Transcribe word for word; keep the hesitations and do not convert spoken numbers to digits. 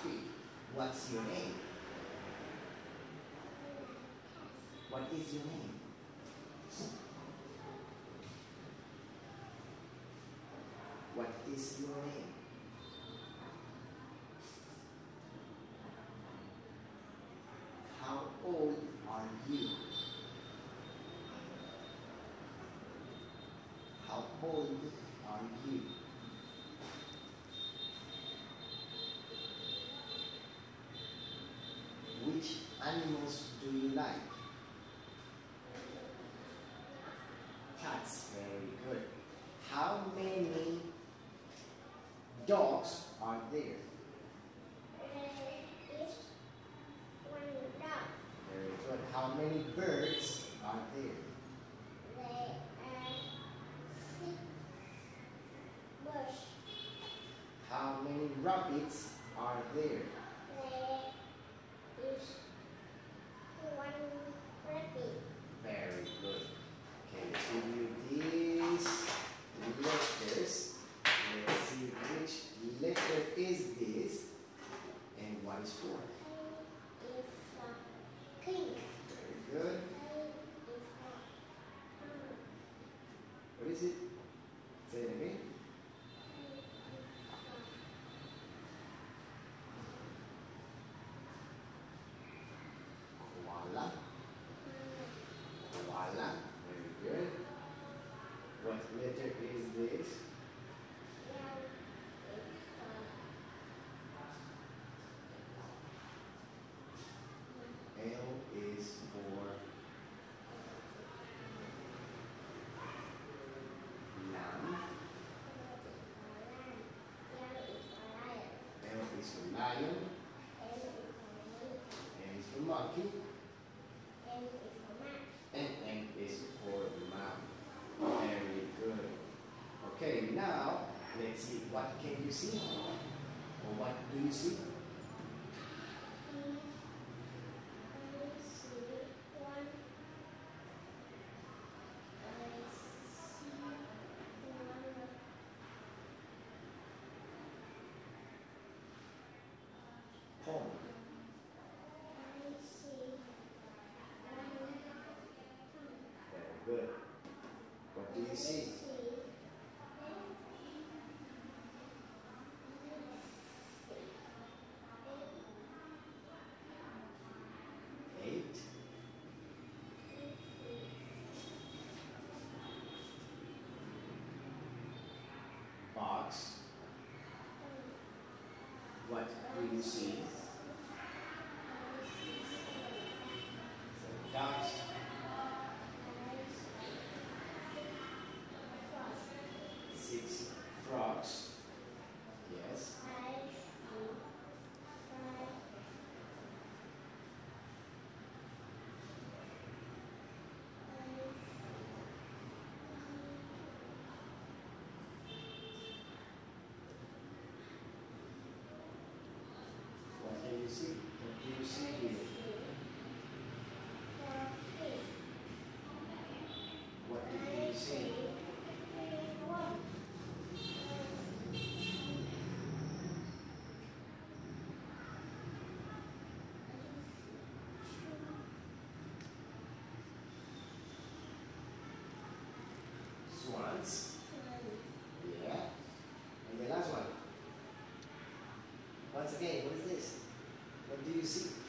Rafi, what's your name? What is your name? What is your name? How old are you? How old are you? Which animals do you like? Cats, very good. How many dogs are there? There is one dog. Very good. How many birds are there? There are six birds. How many rabbits are there? There is one rabbit. Very good. Okay, let's review these letters. Let's see which letter is this and what is for. K is for king. Very good. K is for um, What is it? Say it again. Koala. Koala. Very good. What letter is this? L is for lamb. L is for lion. M is for monkey. And N is for mouse. Very good. Okay, now let's see what can you see or what do you see? Pond. Very good. What do you see? Eight. Box. What do you see? Ducks. Six frogs. Yes. What can you see? What do you see here? What do you see? Swans. Yeah. And the last one. Once again, what is this? What do you see?